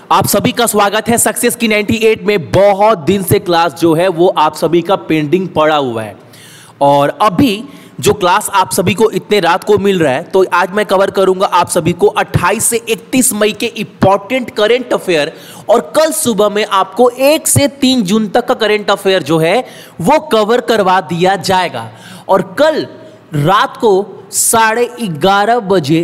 आप सभी का स्वागत है सक्सेस की 98 में। बहुत दिन से क्लास जो है वो आप सभी का पेंडिंग पड़ा हुआ है और अभी जो क्लास आप सभी को इतने रात को मिल रहा है तो आज मैं कवर करूंगा आप सभी को 28 से 31 मई के इंपॉर्टेंट करंट अफेयर और कल सुबह में आपको 1 से 3 जून तक का करंट अफेयर जो है वो कवर करवा दिया जाएगा। और कल रात को 11:30 बजे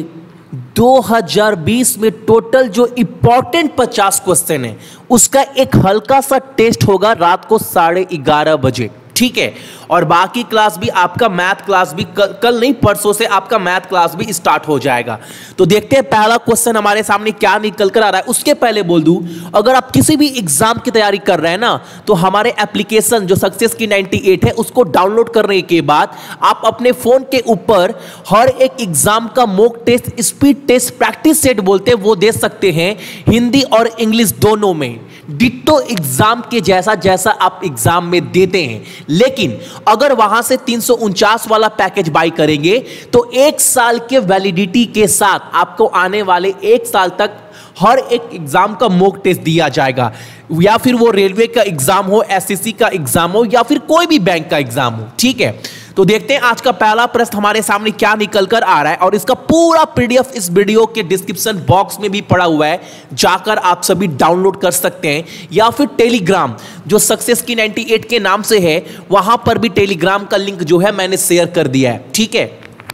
2020 में टोटल जो इंपॉर्टेंट 50 क्वेश्चन है उसका एक हल्का सा टेस्ट होगा रात को 11:30 बजे, ठीक है। और बाकी क्लास भी आपका मैथ क्लास भी कल नहीं परसों से आपका मैथ क्लास भी स्टार्ट हो जाएगा। तो देखते हैं पहला क्वेश्चन हमारे सामने क्या निकल कर आ रहा है। उसके पहले बोल दूं, अगर आप किसी भी एग्जाम की तैयारी कर रहे हैं ना तो हमारे एप्लीकेशन जो सक्सेस की 98 है उसको डाउनलोड करने के बाद आप अपने फोन के ऊपर हर एक एग्जाम का mock test, speed test, practice set बोलते हैं वो दे सकते हैं, हिंदी और इंग्लिश दोनों में डिट्टो एग्जाम के जैसा आप एग्जाम में देते हैं। लेकिन अगर वहां से 349 वाला पैकेज बाय करेंगे तो 1 साल के वैलिडिटी के साथ आपको आने वाले 1 साल तक हर एक एग्जाम का मॉक टेस्ट दिया जाएगा, या फिर वो रेलवे का एग्जाम हो, एसएससी का एग्जाम हो या फिर कोई भी बैंक का एग्जाम हो, ठीक है। तो देखते हैं आज का पहला प्रश्न हमारे सामने क्या निकल कर आ रहा है और इसका पूरा पीडीएफ इस वीडियो के डिस्क्रिप्शन बॉक्स में भी पड़ा हुआ है, जाकर आप सभी डाउनलोड कर सकते हैं, या फिर टेलीग्राम जो सक्सेस की 98 के नाम से है वहां पर भी टेलीग्राम का लिंक जो है मैंने शेयर कर दिया है, ठीक है।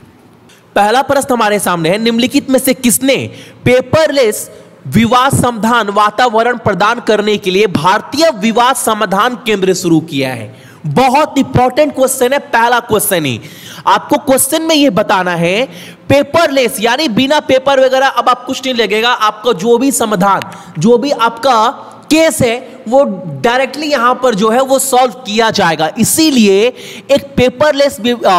पहला प्रश्न हमारे सामने है, निम्नलिखित में से किसने पेपरलेस विवाद समाधान वातावरण प्रदान करने के लिए भारतीय विवाद समाधान केंद्र शुरू किया है? बहुत इंपॉर्टेंट क्वेश्चन है, पहला क्वेश्चन ही आपको क्वेश्चन में यह बताना है पेपरलेस यानी बिना पेपर वगैरह अब आप कुछ नहीं लगेगा, आपका जो भी समाधान, जो भी आपका केस है वो डायरेक्टली यहां पर जो है वो सॉल्व किया जाएगा। इसीलिए एक पेपरलेस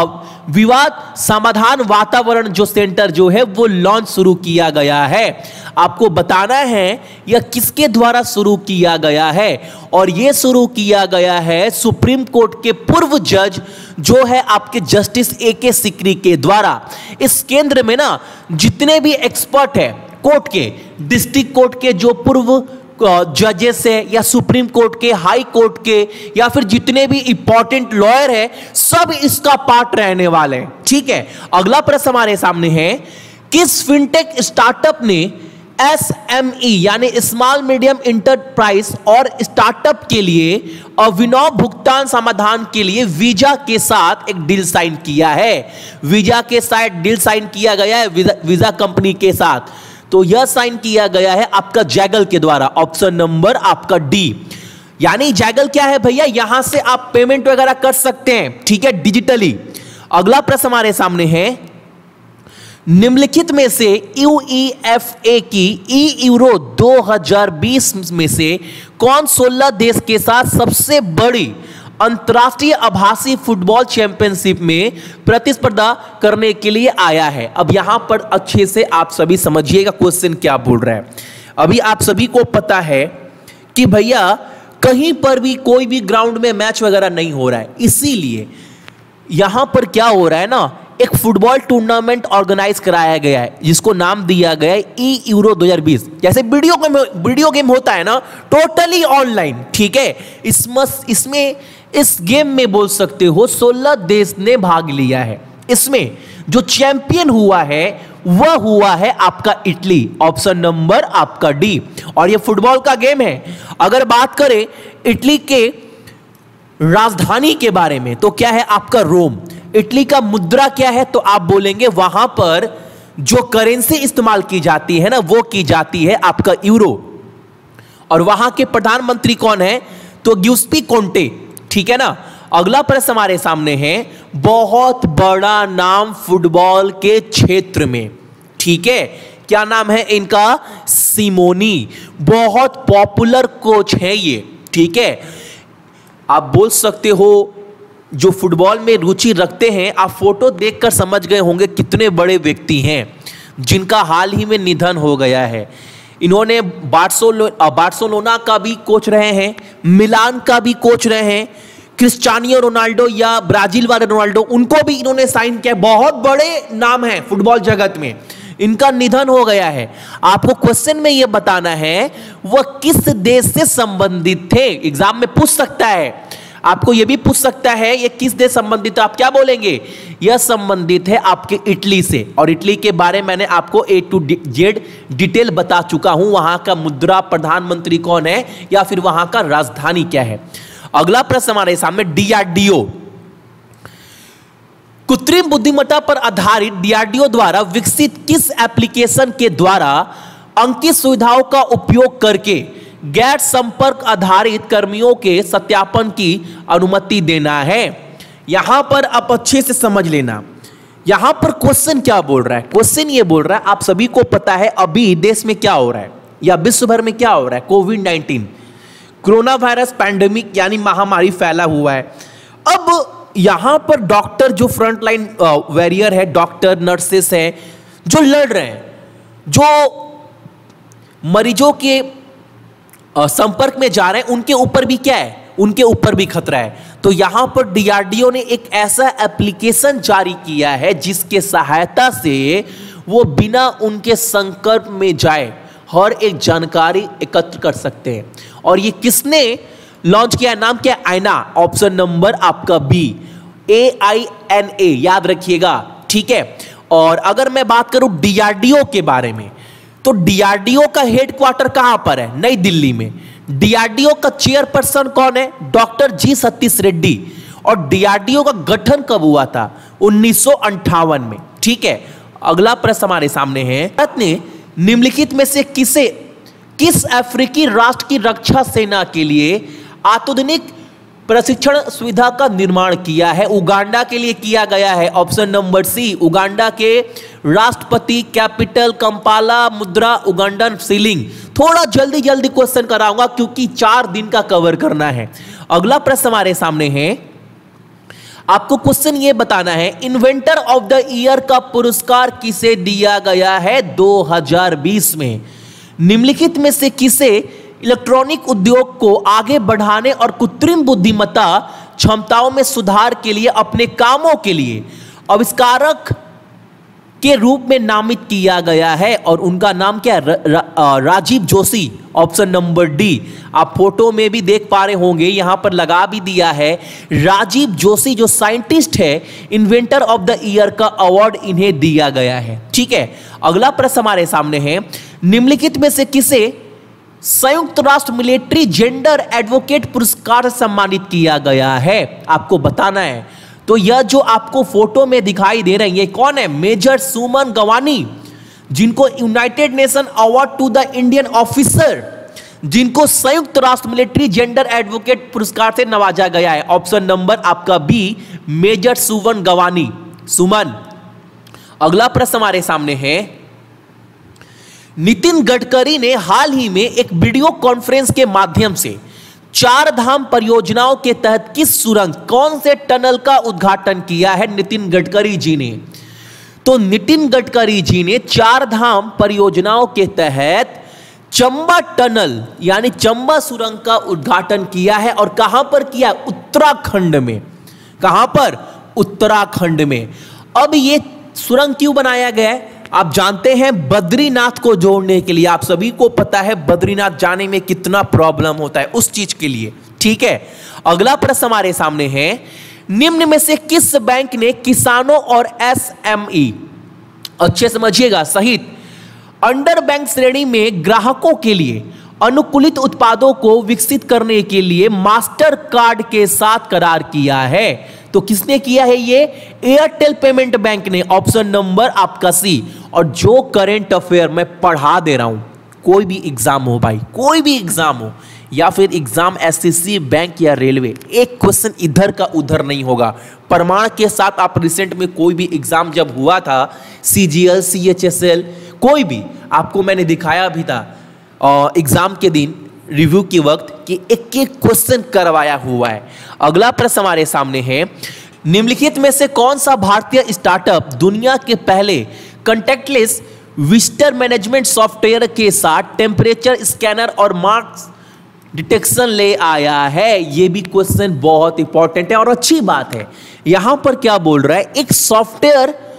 विवाद समाधान वातावरण जो सेंटर जो है वो लॉन्च शुरू किया गया है। आपको बताना है यह किसके द्वारा शुरू किया गया है, और यह शुरू किया गया है सुप्रीम कोर्ट के पूर्व जज जो है आपके जस्टिस AK सिकरी के द्वारा। इस केंद्र में ना जितने भी एक्सपर्ट है कोर्ट के, डिस्ट्रिक्ट कोर्ट के जो पूर्व जजेस है या सुप्रीम कोर्ट के, हाई कोर्ट के, या फिर जितने भी इंपॉर्टेंट लॉयर है सब इसका पार्ट रहने वाले हैं, ठीक है। अगला प्रश्न हमारे सामने है, किस फिनटेक स्टार्टअप ने SME यानी स्मॉल मीडियम इंटरप्राइज और स्टार्टअप के लिए अभिनव भुगतान समाधान के लिए वीजा के साथ एक डील साइन किया है? वीजा के साथ डील साइन किया गया है वीजा कंपनी के साथ, तो यह साइन किया गया है आपका जैगल के द्वारा, ऑप्शन नंबर आपका डी। यानी जैगल क्या है भैया, यहां से आप पेमेंट वगैरह कर सकते हैं, ठीक है, डिजिटली। अगला प्रश्न हमारे सामने है, निम्नलिखित में से UEFA की यूरो 2020 में से कौन 16 देश के साथ सबसे बड़ी अंतर्राष्ट्रीय आभासी फुटबॉल चैंपियनशिप में प्रतिस्पर्धा करने के लिए आया है? अब यहां पर अच्छे से आप सभी समझिएगा क्वेश्चन क्या बोल रहा है। अभी आप सभी को पता है कि भैया कहीं पर भी कोई भी ग्राउंड में मैच वगैरह नहीं हो रहा है, इसीलिए यहां पर क्या हो रहा है ना, एक फुटबॉल टूर्नामेंट ऑर्गेनाइज कराया गया है जिसको नाम दिया गया है यूरो 2020। जैसे वीडियो गेम होता है ना, टोटली ऑनलाइन, ठीक है। इसमें इस गेम में बोल सकते हो 16 देश ने भाग लिया है। इसमें जो चैंपियन हुआ है वह हुआ है आपका इटली, ऑप्शन नंबर आपका डी। और यह फुटबॉल का गेम है। अगर बात करें इटली के राजधानी के बारे में तो क्या है आपका रोम। इटली का मुद्रा क्या है तो आप बोलेंगे वहां पर जो करेंसी इस्तेमाल की जाती है ना वो की जाती है आपका यूरो। और वहां के प्रधानमंत्री कौन है तो ग्यूस्पी कोंटे, ठीक है ना। अगला प्रश्न हमारे सामने है, बहुत बड़ा नाम फुटबॉल के क्षेत्र में, ठीक है, क्या नाम है इनका? सिमोनी। बहुत पॉपुलर कोच है ये, ठीक है। आप बोल सकते हो जो फुटबॉल में रुचि रखते हैं, आप फोटो देखकर समझ गए होंगे कितने बड़े व्यक्ति हैं जिनका हाल ही में निधन हो गया है। इन्होंने बार्सिलोना का भी कोच रहे हैं, मिलान का भी कोच रहे हैं, क्रिस्टियानो रोनाल्डो या ब्राजील वाले रोनाल्डो उनको भी इन्होंने साइन किया। बहुत बड़े नाम हैं फुटबॉल जगत में। इनका निधन हो गया है। आपको क्वेश्चन में यह बताना है वह किस देश से संबंधित थे। एग्जाम में पूछ सकता है, आपको यह भी पूछ सकता है ये किस देश संबंधित है, आप क्या बोलेंगे? यह संबंधित है आपके इटली से, और इटली के बारे में मैंने आपको A to Z डिटेल बता चुका हूं। वहां का मुद्रा प्रधानमंत्री कौन है या फिर वहां का राजधानी क्या है। अगला प्रश्न हमारे सामने DRDO, कृत्रिम बुद्धिमत्ता पर आधारित DRDO द्वारा विकसित किस एप्लीकेशन के द्वारा अंकित सुविधाओं का उपयोग करके गैर संपर्क आधारित कर्मियों के सत्यापन की अनुमति देना है। यहां पर आप अच्छे से समझ लेना, यहां पर क्वेश्चन क्या बोल रहा है। क्वेश्चन ये बोल रहा है आप सभी को पता है अभी देश में क्या हो रहा है या विश्व भर में क्या हो रहा है। कोविड-19 कोरोना वायरस पैंडेमिक यानी महामारी फैला हुआ है। अब यहां पर डॉक्टर जो फ्रंटलाइन वॉरियर है, डॉक्टर नर्सेस हैं जो लड़ रहे हैं, जो मरीजों के संपर्क में जा रहे हैं, उनके ऊपर भी क्या है, उनके ऊपर भी खतरा है। तो यहां पर DRDO ने एक ऐसा एप्लीकेशन जारी किया है जिसके सहायता से वो बिना उनके संपर्क में जाए हर एक जानकारी एकत्र कर सकते हैं। और ये किसने लॉन्च किया, नाम क्या? आईना। ऑप्शन नंबर आपका बी, AINA, याद रखिएगा, ठीक है। और अगर मैं बात करूं DRDO के बारे में, तो DRDO का हेडक्वार्टर कहां पर है? नई दिल्ली में। DRDO का चेयरपर्सन कौन है? Doctor G Satish Reddy. और DRDO का गठन कब हुआ था? 1958 में, ठीक है। अगला प्रश्न हमारे सामने है, भारत ने निम्नलिखित में से किस अफ्रीकी राष्ट्र की रक्षा सेना के लिए आधुनिक प्रशिक्षण सुविधा का निर्माण किया है? उगांडा के लिए किया गया है। ऑप्शन नंबर सी, उगांडा के राष्ट्रपति कैपिटल कंपाला मुद्रा उगांडन सीलिंग। थोड़ा जल्दी जल्दी क्वेश्चन कराऊंगा क्योंकि 4 दिन का कवर करना है। अगला प्रश्न हमारे सामने है, आपको क्वेश्चन ये बताना है इन्वेंटर ऑफ द ईयर का पुरस्कार किसे दिया गया है 2020 में? निम्नलिखित में से किसे इलेक्ट्रॉनिक उद्योग को आगे बढ़ाने और कृत्रिम बुद्धिमत्ता क्षमताओं में सुधार के लिए अपने कामों के लिए आविष्कारक के रूप में नामित किया गया है? और उनका नाम क्या है? Rajiv Joshi. Option number D. आप फोटो में भी देख पा रहे होंगे, यहां पर लगा भी दिया है। राजीव जोशी जो साइंटिस्ट है, इन्वेंटर ऑफ द ईयर का अवार्ड इन्हें दिया गया है, ठीक है। अगला प्रश्न हमारे सामने है, निम्नलिखित में से किसे संयुक्त राष्ट्र मिलिट्री जेंडर एडवोकेट पुरस्कार सम्मानित किया गया है? आपको बताना है। तो यह जो आपको फोटो में दिखाई दे रहे हैं ये कौन है? मेजर सुमन गवानी, जिनको United Nation award to the Indian officer, जिनको संयुक्त राष्ट्र मिलिट्री जेंडर एडवोकेट पुरस्कार से नवाजा गया है। ऑप्शन नंबर आपका बी, मेजर सुमन गवानी, सुमन। अगला प्रश्न हमारे सामने है, नितिन गडकरी ने हाल ही में एक वीडियो कॉन्फ्रेंस के माध्यम से 4 धाम परियोजनाओं के तहत किस सुरंग, कौन से टनल का उद्घाटन किया है नितिन गडकरी जी ने? तो नितिन गडकरी जी ने 4 धाम परियोजनाओं के तहत चंबा टनल यानी चंबा सुरंग का उद्घाटन किया है। और कहां पर किया? उत्तराखंड में। कहां पर? उत्तराखंड में। अब यह सुरंग क्यों बनाया गया है? आप जानते हैं बद्रीनाथ को जोड़ने के लिए। आप सभी को पता है बद्रीनाथ जाने में कितना प्रॉब्लम होता है, उस चीज के लिए, ठीक है। अगला प्रश्न हमारे सामने है, निम्न में से किस बैंक ने किसानों और SME, अच्छे समझिएगा, सहित अंडर बैंक श्रेणी में ग्राहकों के लिए अनुकूलित उत्पादों को विकसित करने के लिए मास्टर कार्ड के साथ करार किया है? तो किसने किया है ये? एयरटेल पेमेंट बैंक ने। ऑप्शन नंबर आपका सी। और जो करंट अफेयर मैं पढ़ा दे रहा हूं, कोई भी एग्जाम हो भाई, कोई भी एग्जाम हो या फिर एग्जाम SSC, बैंक या रेलवे, एक क्वेश्चन इधर का उधर नहीं होगा। प्रमाण के साथ आप रिसेंट में कोई भी एग्जाम जब हुआ था, CGL, CHSL, कोई भी, आपको मैंने दिखाया भी था एग्जाम के दिन रिव्यू के वक्त कि एक एक क्वेश्चन करवाया हुआ है। अगला प्रश्न हमारे सामने है, निम्नलिखित में से कौन सा भारतीय स्टार्टअप दुनिया के पहले कंटैक्टलेस विजिटर मैनेजमेंट सॉफ्टवेयर के साथ टेम्परेचर स्कैनर और मार्क्स डिटेक्शन ले आया है? यह भी क्वेश्चन बहुत इंपॉर्टेंट है और अच्छी बात है। यहां पर क्या बोल रहा है, एक सॉफ्टवेयर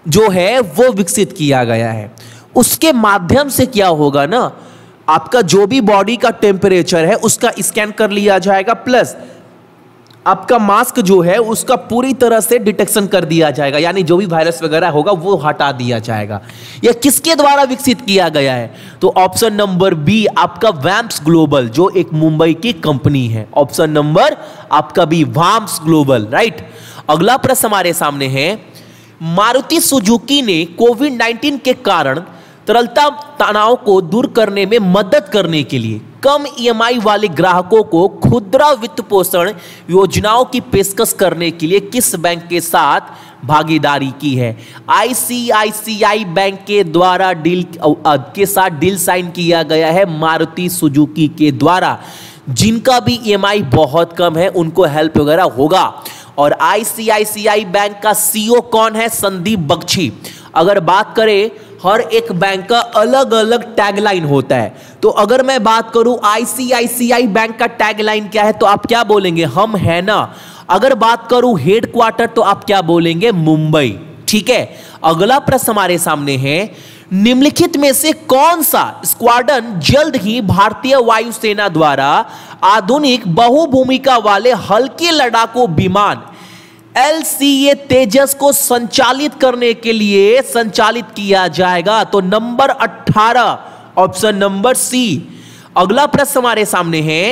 जो है वो विकसित किया गया है। उसके माध्यम से क्या होगा ना, आपका जो भी बॉडी का टेम्परेचर है उसका स्कैन कर लिया जाएगा, प्लस आपका मास्क जो है उसका पूरी तरह से डिटेक्शन कर दिया जाएगा, यानी जो भी वायरस वगैरह होगा वो हटा दिया जाएगा। यह किसके द्वारा विकसित किया गया है? तो ऑप्शन नंबर बी आपका वैम्स ग्लोबल, जो एक मुंबई की कंपनी है। ऑप्शन नंबर आपका बी, वैम्स ग्लोबल, राइट। अगला प्रश्न हमारे सामने है, मारुति सुजुकी ने कोविड-19 के कारण तरलता तनाव को दूर करने में मदद करने के लिए कम ईएमआई वाले ग्राहकों को खुदरा वित्त पोषण योजनाओं की पेशकश करने के लिए किस बैंक के साथ भागीदारी की है? आईसीआईसीआई बैंक के द्वारा डील साइन किया गया है मारुति सुजुकी के द्वारा। जिनका भी ईएमआई बहुत कम है उनको हेल्प वगैरह होगा। और आईसीआईसीआई बैंक का सीईओ कौन है? संदीप बख्शी। अगर बात करें, हर एक बैंक का अलग अलग टैगलाइन होता है, तो अगर मैं बात करूं आईसीआईसीआई बैंक का टैगलाइन क्या है तो आप क्या बोलेंगे? हम है ना। अगर बात करूं हेडक्वार्टर तो आप क्या बोलेंगे? मुंबई। ठीक है। अगला प्रश्न हमारे सामने है, निम्नलिखित में से कौन सा स्क्वाड्रन जल्द ही भारतीय वायुसेना द्वारा आधुनिक बहुभूमिका वाले हल्के लड़ाकू विमान LCA तेजस को संचालित करने के लिए संचालित किया जाएगा? तो नंबर 18, ऑप्शन नंबर सी। अगला प्रश्न हमारे सामने है,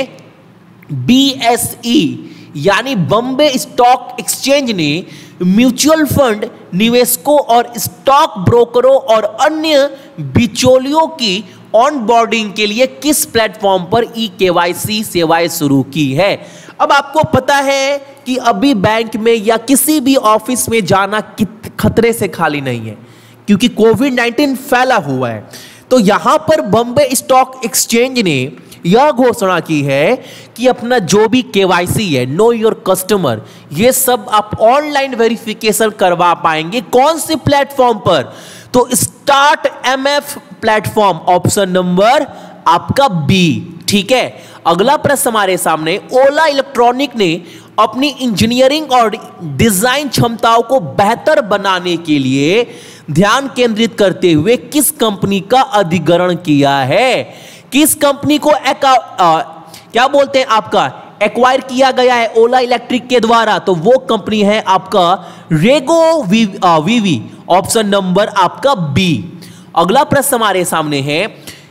BSE यानी बॉम्बे स्टॉक एक्सचेंज ने म्यूचुअल फंड निवेशकों और स्टॉक ब्रोकरों और अन्य बिचौलियों की ऑनबोर्डिंग के लिए किस प्लेटफॉर्म पर eKYC सेवाएं शुरू की है? अब आपको पता है कि अभी बैंक में या किसी भी ऑफिस में जाना खतरे से खाली नहीं है, क्योंकि कोविड-19 फैला हुआ है। तो यहां पर बॉम्बे स्टॉक एक्सचेंज ने यह घोषणा की है कि अपना जो भी KYC है, नो योर कस्टमर, ये सब आप ऑनलाइन वेरिफिकेशन करवा पाएंगे। कौन से प्लेटफॉर्म पर? तो start MF platform, option number आपका बी। ठीक है। अगला प्रश्न हमारे सामने, ओला इलेक्ट्रॉनिक ने अपनी इंजीनियरिंग और डिजाइन क्षमताओं को बेहतर बनाने के लिए ध्यान केंद्रित करते हुए किस कंपनी का अधिग्रहण किया है? किस कंपनी को क्या बोलते हैं आपका एक्वायर किया गया है ओला इलेक्ट्रिक के द्वारा? तो वो कंपनी है आपका रेगो वीवी, ऑप्शन नंबर आपका बी। अगला प्रश्न हमारे सामने है,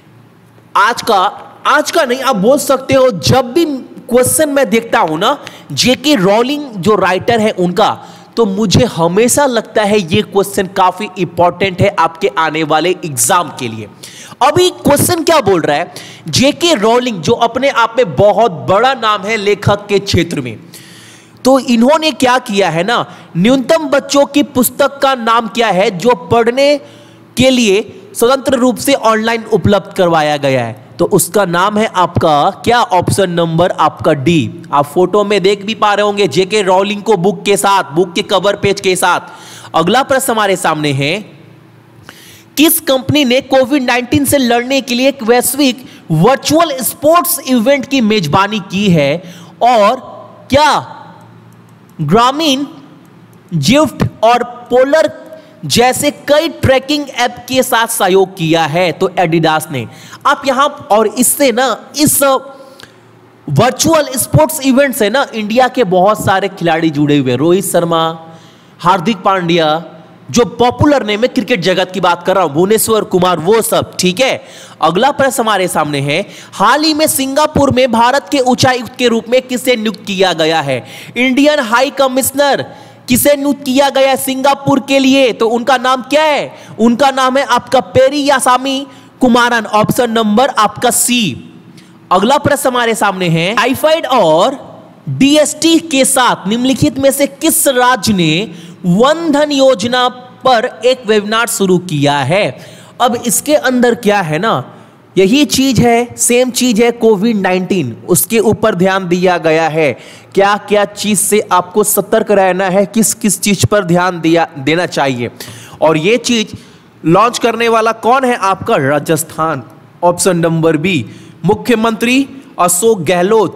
आज का नहीं, आप बोल सकते हो जब भी क्वेश्चन मैं देखता हूं ना जेके रोलिंग जो राइटर है उनका, तो मुझे हमेशा लगता है ये क्वेश्चन काफी इंपॉर्टेंट है आपके आने वाले एग्जाम के लिए। अभी क्वेश्चन क्या बोल रहा है, जेके रोलिंग जो अपने आप में बहुत बड़ा नाम है लेखक के क्षेत्र में, तो इन्होंने क्या किया है ना, न्यूनतम बच्चों की पुस्तक का नाम क्या है जो पढ़ने के लिए स्वतंत्र रूप से ऑनलाइन उपलब्ध करवाया गया है? तो उसका नाम है आपका क्या? ऑप्शन नंबर आपका डी। आप फोटो में देख भी पा रहे होंगे जेके रोलिंग को बुक के साथ, बुक के कवर पेज के साथ। अगला प्रश्न हमारे सामने है, किस कंपनी ने कोविड-19 से लड़ने के लिए एक वैश्विक वर्चुअल स्पोर्ट्स इवेंट की मेजबानी की है? और क्या ग्रामीण जिफ्ट और पोलर जैसे कई ट्रैकिंग ऐप के साथ सहयोग किया है? तो एडिडास ने। आप यहां और इससे ना, इस वर्चुअल स्पोर्ट्स इवेंट से ना इंडिया के बहुत सारे खिलाड़ी जुड़े हुए, रोहित शर्मा, हार्दिक पांड्या, जो पॉपुलर नेम है क्रिकेट जगत की बात कर रहा हूं, भुवनेश्वर कुमार, वो सब। ठीक है। अगला प्रश्न हमारे सामने है, हाल ही में सिंगापुर में भारत के उच्चायुक्त के रूप में किसे नियुक्त किया गया है? इंडियन हाई कमिश्नर किसे नियुक्त किया गया है सिंगापुर के लिए? तो उनका नाम क्या है? उनका नाम है आपका पेरियासामी कुमारन, ऑप्शन नंबर आपका सी। अगला प्रश्न हमारे सामने है, टाइफाइड और DST के साथ निम्नलिखित में से किस राज्य ने वन धन योजना पर एक वेबिनार शुरू किया है? अब इसके अंदर क्या है ना, यही चीज है, सेम चीज है कोविड-19, उसके ऊपर ध्यान दिया गया है। क्या क्या चीज से आपको सतर्क रहना है, किस किस चीज पर ध्यान देना चाहिए। और ये चीज लॉन्च करने वाला कौन है? आपका राजस्थान, ऑप्शन नंबर बी। मुख्यमंत्री अशोक गहलोत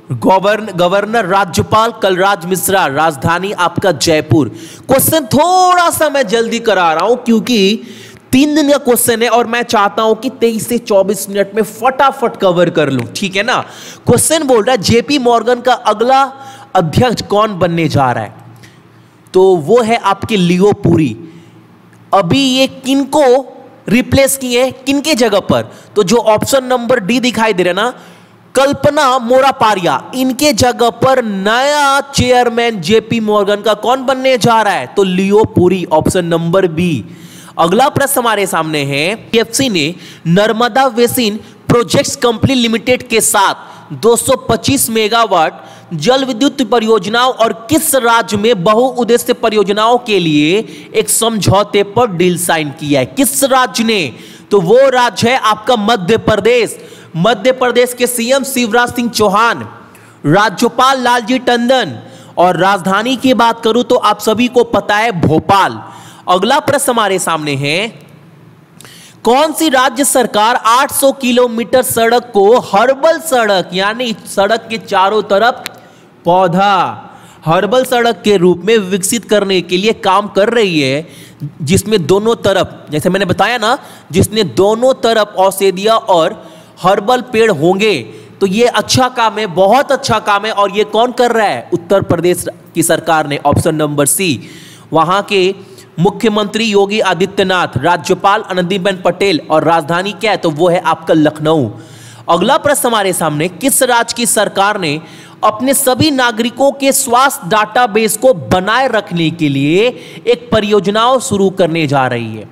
गवर्नर राज्यपाल कलराज मिश्रा, राजधानी आपका जयपुर। क्वेश्चन थोड़ा सा मैं जल्दी करा रहा हूं क्योंकि 3 दिन का क्वेश्चन है और मैं चाहता हूं कि 23 से 24 मिनट में फटाफट कवर कर लूं, ठीक है ना। क्वेश्चन बोल रहा है जेपी मॉर्गन का अगला अध्यक्ष कौन बनने जा रहा है, तो वो है आपके लियो पुरी। अभी ये किनको रिप्लेस किए, किनके जगह पर, तो जो ऑप्शन नंबर डी दिखाई दे रहा है ना, कल्पना मोरापारिया, इनके जगह पर नया चेयरमैन जेपी मॉर्गन का कौन बनने जा रहा है, तो Leo Puri, option number B. अगला प्रश्न हमारे सामने है, पीएफसी ने Narmada basin projects company limited के साथ 225 मेगावाट जल विद्युत परियोजनाओं और किस राज्य में बहुउद्देश्य परियोजनाओं के लिए एक समझौते पर डील साइन किया है, किस राज्य ने, तो वो राज्य है आपका मध्य प्रदेश। मध्य प्रदेश के सीएम शिवराज सिंह चौहान, राज्यपाल लालजी टंडन, और राजधानी की बात करूं तो आप सभी को पता है भोपाल। अगला प्रश्न हमारे सामने है, कौन सी राज्य सरकार 800 किलोमीटर सड़क को हर्बल सड़क यानी सड़क के चारों तरफ पौधा हर्बल सड़क के रूप में विकसित करने के लिए काम कर रही है, जिसमें दोनों तरफ, जैसे मैंने बताया ना, जिसमें दोनों तरफ औषधिया और हर्बल पेड़ होंगे, तो ये अच्छा काम है, बहुत अच्छा काम है। और ये कौन कर रहा है, उत्तर प्रदेश की सरकार ने, ऑप्शन नंबर सी। वहां के मुख्यमंत्री योगी आदित्यनाथ, राज्यपाल आनंदीबेन पटेल, और राजधानी क्या है, तो वो है आपका लखनऊ। अगला प्रश्न हमारे सामने, किस राज्य की सरकार ने अपने सभी नागरिकों के स्वास्थ्य डाटाबेस को बनाए रखने के लिए एक परियोजनाओं शुरू करने जा रही है।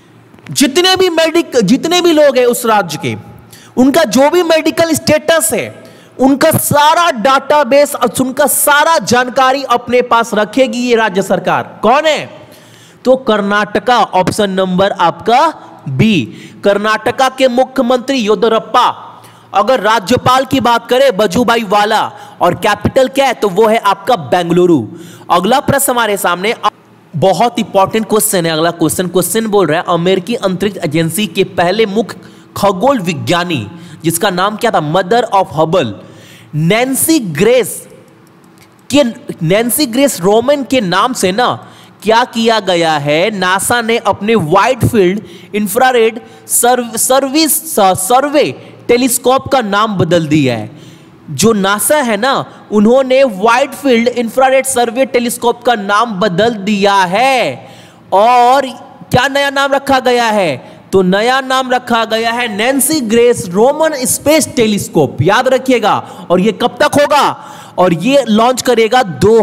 जितने भी लोग हैं उस राज्य के, उनका जो भी मेडिकल स्टेटस है, उनका सारा डाटाबेस, उनका सारा जानकारी अपने पास रखेगी ये राज्य सरकार। कौन है, तो कर्नाटका, ऑप्शन नंबर आपका बी। कर्नाटका के मुख्यमंत्री येदियुरप्पा। अगर राज्यपाल की बात करें वजुभाई वाला, और कैपिटल क्या है, तो वो है आपका बेंगलुरु। अगला प्रश्न हमारे सामने, बहुत इंपॉर्टेंट क्वेश्चन है। अगला क्वेश्चन बोल रहा है, अमेरिकी अंतरिक्ष एजेंसी के पहले मुख्य खगोल विज्ञानी, जिसका नाम क्या था, mother of Hubble, Nancy Grace Roman के नाम से ना क्या किया गया है, नासा ने अपने wide field infrared survey telescope का नाम बदल दिया है। जो नासा है ना, उन्होंने wide field infrared survey telescope का नाम बदल दिया है। और क्या नया नाम रखा गया है, तो नया नाम रखा गया है Nancy Grace Roman space telescope, याद रखिएगा। और ये कब तक होगा, और ये लॉन्च करेगा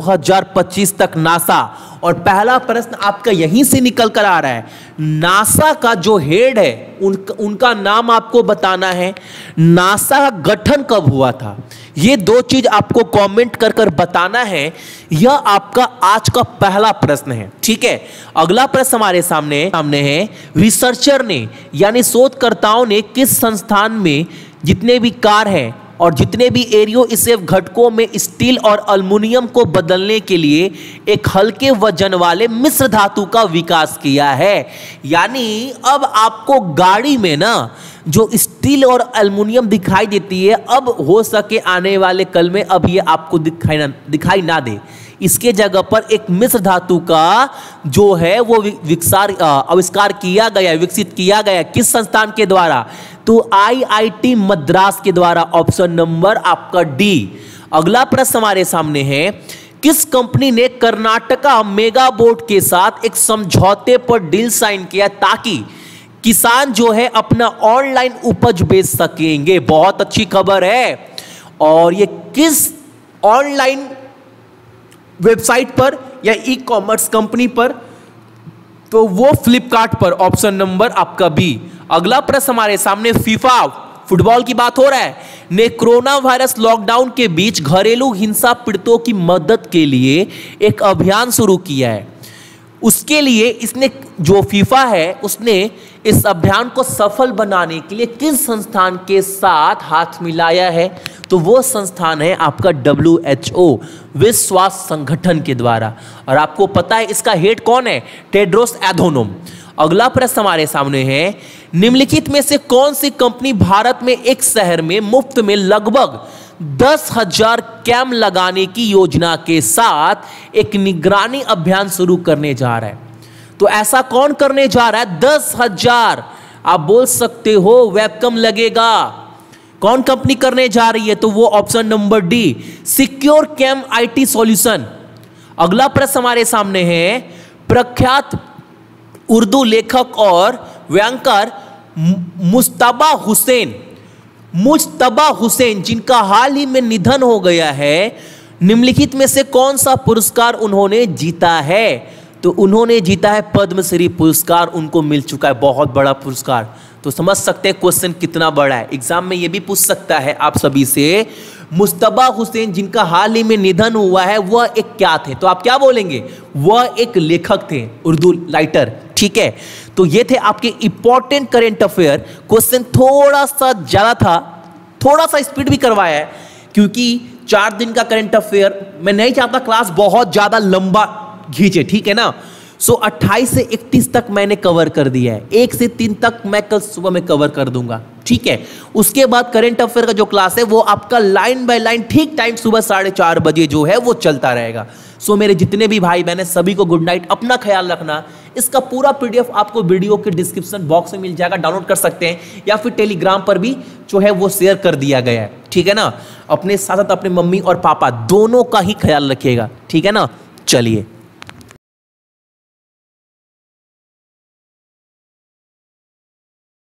2025 तक नासा। और पहला प्रश्न आपका यहीं से निकल कर आ रहा है, नासा का जो हेड है उनका नाम आपको बताना है। नासा का गठन कब हुआ था, ये 2 चीज आपको कमेंट कर कर बताना है। यह आपका आज का पहला प्रश्न है, ठीक है। अगला प्रश्न हमारे सामने है, रिसर्चर ने यानी शोधकर्ताओं ने किस संस्थान में जितने भी कार हैं और जितने भी एरियो इसे घटकों में स्टील और एल्युमिनियम को बदलने के लिए एक हल्के वजन वाले मिश्र धातु का विकास किया है। यानी अब आपको गाड़ी में ना जो स्टील और एल्युमिनियम दिखाई देती है, अब हो सके आने वाले कल में अब ये आपको दिखाई ना दे, इसके जगह पर एक मिश्र धातु का जो है वो आविष्कार किया गया, विकसित किया गया। किस संस्थान के द्वारा, तो आईआईटी मद्रास के द्वारा, ऑप्शन नंबर आपका डी। अगला प्रश्न हमारे सामने है, किस कंपनी ने कर्नाटका मेगा बोर्ड के साथ एक समझौते पर डील साइन किया ताकि किसान जो है अपना ऑनलाइन उपज बेच सकेंगे। बहुत अच्छी खबर है। और ये किस ऑनलाइन वेबसाइट पर या ई कॉमर्स कंपनी पर, तो वो फ्लिपकार्ट पर, ऑप्शन नंबर आपका बी। अगला प्रश्न हमारे सामने, फीफा फुटबॉल की बात हो रहा है, ने कोरोना वायरस लॉकडाउन के बीच घरेलू हिंसा पीड़ितों की मदद के लिए एक अभियान शुरू किया है। उसके लिए इसने जो फीफा है उसने इस अभियान को सफल बनाने के लिए किस संस्थान के साथ हाथ मिलाया है, तो वो संस्थान है आपका WHO, विश्व स्वास्थ्य संगठन के द्वारा। और आपको पता है इसका हेड कौन है, टेड्रोस एधनोम। अगला प्रश्न हमारे सामने है, निम्नलिखित में से कौन सी कंपनी भारत में एक शहर में मुफ्त में लगभग 10,000 कैंप लगाने की योजना के साथ एक निगरानी अभियान शुरू करने जा रहा है। तो ऐसा कौन करने जा रहा है? 10,000 आप बोल सकते हो वेबकम लगेगा। कौन कंपनी करने जा रही है? तो वो option number D, secure cam IT solution. अगला प्रश्न हमारे सामने है, प्रख्यात उर्दू लेखक और व्यंकर मुज्तबा हुसैन जिनका हाल ही में निधन हो गया है, निम्नलिखित में से कौन सा पुरस्कार उन्होंने जीता है? तो उन्होंने जीता है पद्मश्री पुरस्कार, उनको मिल चुका है, बहुत बड़ा पुरस्कार। तो समझ सकते हैं क्वेश्चन कितना बड़ा है। एग्जाम में यह भी पूछ सकता है आप सभी से, मुज्तबा हुसैन जिनका हाल ही में निधन हुआ है वह एक क्या थे? तो आप क्या बोलेंगे? वह एक लेखक थे, उर्दू राइटर। ठीक है, तो ये थे आपके इंपॉर्टेंट करेंट अफेयर। क्वेश्चन थोड़ा सा ज्यादा था, थोड़ा सा स्पीड भी करवाया है क्योंकि 4 दिन का करेंट अफेयर मैं नहीं चाहता क्लास बहुत ज्यादा लंबा खींचे। ठीक है ना? सो 28 से 31 तक मैंने कवर कर दिया है, 1 से 3 तक मैं कल सुबह में कवर कर दूंगा। ठीक है, उसके बाद करेंट अफेयर का जो क्लास है वो आपका लाइन बाय लाइन ठीक टाइम सुबह 4:30 बजे जो है वो चलता रहेगा। सो मेरे जितने भी भाई बहन हैं सभी को गुड नाइट, अपना ख्याल रखना। इसका पूरा पीडीएफ आपको वीडियो के डिस्क्रिप्शन बॉक्स में मिल जाएगा, डाउनलोड कर सकते हैं या फिर टेलीग्राम पर भी जो है वो शेयर कर दिया गया है। ठीक है ना? अपने साथ साथ अपने मम्मी और पापा दोनों का ही ख्याल रखिएगा। ठीक है ना? चलिए।